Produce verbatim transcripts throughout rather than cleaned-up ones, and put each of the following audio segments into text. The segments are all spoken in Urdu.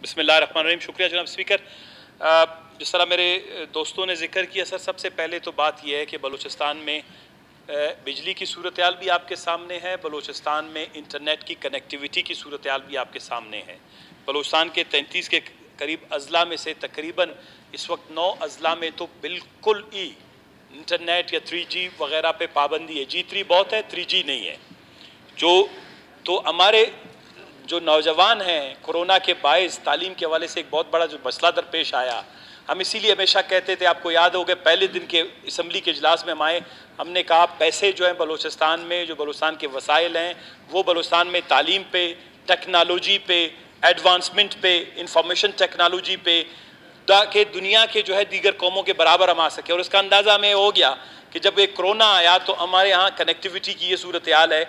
بسم اللہ الرحمن الرحیم. شکریہ جناب اسپیکر. جس طرح میرے دوستوں نے ذکر کیا سر، سب سے پہلے تو بات یہ ہے کہ بلوچستان میں بجلی کی صورتحال بھی آپ کے سامنے ہے، بلوچستان میں انٹرنیٹ کی کنیکٹیویٹی کی صورتحال بھی آپ کے سامنے ہے. بلوچستان کے تینتیس کے قریب اضلاع میں سے تقریباً اس وقت نو اضلاع میں تو بالکل ہی انٹرنیٹ یا تھری جی وغیرہ پہ پابندی ہے. جی تھری بہت ہے، تھری جی نہیں ہے. جو تو ہمارے جو نوجوان ہیں کرونا کے باعث تعلیم کے حوالے سے ایک بہت بڑا جو مسئلہ درپیش آیا، ہم اسی لیے ہمیشہ کہتے تھے، آپ کو یاد ہوگا پہلے دن کے اسمبلی کے اجلاس میں ہم آئے، ہم نے کہا پیسے جو ہیں بلوچستان میں، جو بلوچستان کے وسائل ہیں وہ بلوچستان میں تعلیم پہ، ٹیکنالوجی پہ، ایڈوانسمنٹ پہ، انفارمیشن ٹیکنالوجی پہ، تاکہ دنیا کے جو ہے دیگر قوموں کے برابر ہم آ سکے. اور اس کا اندازہ ہمیں ہو گیا کہ جب ایک کرونا آیا تو ہمارے ہاں کنیکٹیویٹی کی یہ صورتحال ہے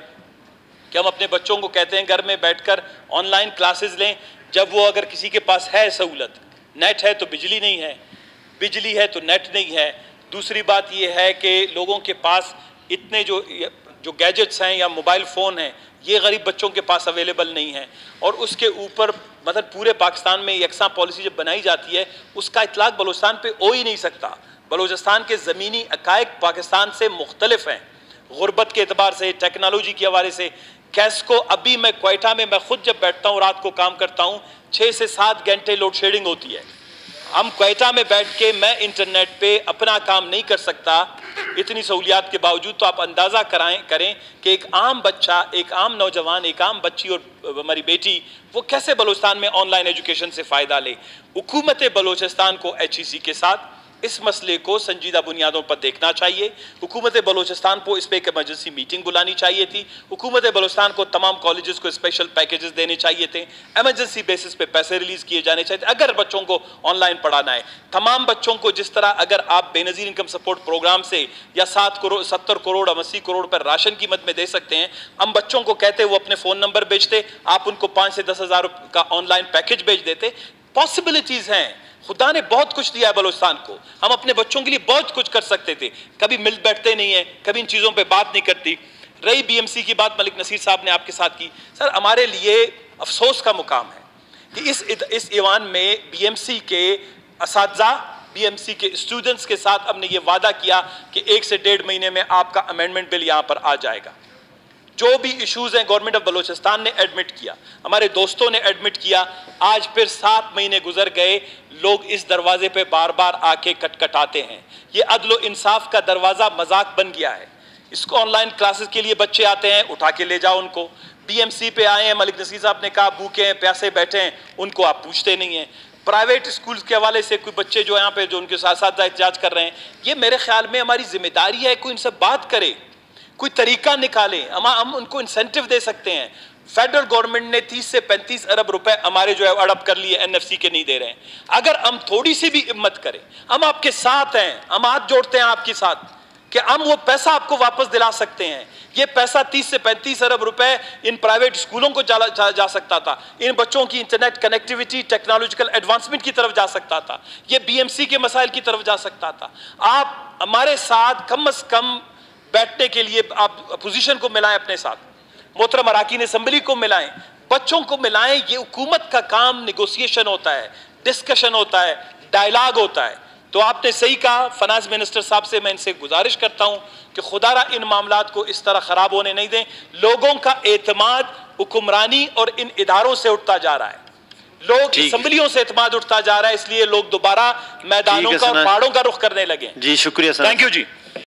کہ ہم اپنے بچوں کو کہتے ہیں گھر میں بیٹھ کر آن لائن کلاسز لیں. جب وہ اگر کسی کے پاس ہے سہولت، نیٹ ہے تو بجلی نہیں ہے، بجلی ہے تو نیٹ نہیں ہے. دوسری بات یہ ہے کہ لوگوں کے پاس اتنے جو جو گیجٹس ہیں یا موبائل فون ہیں یہ غریب بچوں کے پاس اویلیبل نہیں ہیں. اور اس کے اوپر مطلب پورے پاکستان میں یکساں پالیسی جب بنائی جاتی ہے اس کا اطلاق بلوچستان پہ ہو ہی نہیں سکتا. بلوچستان کے زمینی حقائق پاکستان سے مختلف ہیں، غربت کے اعتبار سے، ٹیکنالوجی کے حوالے سے. کیسکو ابھی میں کوئٹہ میں میں خود جب بیٹھتا ہوں رات کو کام کرتا ہوں چھ سے سات گھنٹے لوڈ شیڈنگ ہوتی ہے. ہم کوئٹہ میں بیٹھ کے میں انٹرنیٹ پہ اپنا کام نہیں کر سکتا اتنی سہولیات کے باوجود. تو آپ اندازہ کرائیں کریں کہ ایک عام بچہ، ایک عام نوجوان، ایک عام بچی اور ہماری بیٹی وہ کیسے بلوچستان میں آن لائن ایجوکیشن سے فائدہ لے. حکومت بلوچستان کو ایچ ای سی کے ساتھ اس مسئلے کو سنجیدہ بنیادوں پر دیکھنا چاہیے. حکومت بلوچستان کو اس پہ ایک ایمرجنسی میٹنگ بلانی چاہیے تھی. حکومت بلوچستان کو تمام کالجز کو اسپیشل پیکیجز دینے چاہیے تھے. ایمرجنسی بیسس پہ پیسے ریلیز کیے جانے چاہیے تھے اگر بچوں کو آن لائن پڑھانا ہے. تمام بچوں کو جس طرح اگر آپ بے نظیر انکم سپورٹ پروگرام سے یا سات کروڑ ستر کروڑ اسی کروڑ پر راشن کی مد میں دے سکتے ہیں، ہم بچوں کو کہتے وہ اپنے فون نمبر بیچتے، آپ ان کو پانچ سے دس ہزار کا آن لائن پیکیج بیچ دیتے. پاسبلٹیز ہیں. خدا نے بہت کچھ دیا ہے بلوچستان کو، ہم اپنے بچوں کے لیے بہت کچھ کر سکتے تھے. کبھی مل بیٹھتے نہیں ہیں، کبھی ان چیزوں پہ بات نہیں کرتی. رہی بی ایم سی کی بات ملک نصیر صاحب نے آپ کے ساتھ کی. سر ہمارے لیے افسوس کا مقام ہے کہ اس اس ایوان میں بی ایم سی کے اساتذہ، بی ایم سی کے اسٹوڈنٹس کے ساتھ ہم نے یہ وعدہ کیا کہ ایک سے ڈیڑھ مہینے میں آپ کا امینڈمنٹ بل یہاں پر آ جائے گا. جو بھی ایشوز ہیں گورنمنٹ آف بلوچستان نے ایڈمٹ کیا، ہمارے دوستوں نے ایڈمٹ کیا. آج پھر سات مہینے گزر گئے، لوگ اس دروازے پہ بار بار آ کے کٹ کٹاتے ہیں. یہ عدل و انصاف کا دروازہ مذاق بن گیا ہے. اس کو آن لائن کلاسز کے لیے بچے آتے ہیں، اٹھا کے لے جاؤ ان کو. بی ایم سی پہ آئے ہیں، ملک نصیر صاحب نے کہا بھوکے ہیں پیاسے بیٹھے ہیں، ان کو آپ پوچھتے نہیں ہیں. پرائیویٹ اسکولز کے حوالے سے کوئی بچے جو یہاں پہ جو ان کے ساتھ ساتھ احتجاج کر رہے ہیں، یہ میرے خیال میں ہماری ذمہ داری ہے کوئی ان سے بات کرے، کوئی طریقہ نکالیں. ہم ہم ان کو انسینٹیو دے سکتے ہیں. فیڈرل گورنمنٹ نے تیس سے پینتیس ارب روپے ہمارے جو ہے اڑپ کر لیے، این ایف سی کے نہیں دے رہے ہیں. اگر ہم تھوڑی سی بھی ہمت کریں، ہم آپ کے ساتھ ہیں، ہم ہاتھ جوڑتے ہیں آپ کے ساتھ کہ ہم وہ پیسہ آپ کو واپس دلا سکتے ہیں. یہ پیسہ تیس سے پینتیس ارب روپے ان پرائیویٹ اسکولوں کو جا, جا, جا سکتا تھا، ان بچوں کی انٹرنیٹ کنیکٹیویٹی ٹیکنالوجیکل ایڈوانسمنٹ کی طرف جا سکتا تھا، یہ بی ایم سی کے مسائل کی طرف جا سکتا تھا. آپ ہمارے ساتھ کم از کم بیٹھنے کے لیے آپ اپوزیشن کو ملائیں، اپنے ساتھ محترم اراکین اسمبلی کو ملائیں، بچوں کو ملائیں. یہ حکومت کا کام نیگوسیشن ہوتا ہے، ڈسکشن ہوتا ہے، ڈائلاگ ہوتا ہے. تو آپ نے صحیح کہا. فنانس منسٹر صاحب سے میں ان سے گزارش کرتا ہوں کہ خدا را ان معاملات کو اس طرح خراب ہونے نہیں دیں. لوگوں کا اعتماد حکمرانی اور ان اداروں سے اٹھتا جا رہا ہے، لوگ اسمبلیوں سے اعتماد اٹھتا جا رہا ہے، اس لیے لوگ دوبارہ میدانوں کا اور پہاڑوں کا رخ کرنے لگے. جی شکریہ سر. Thank you G.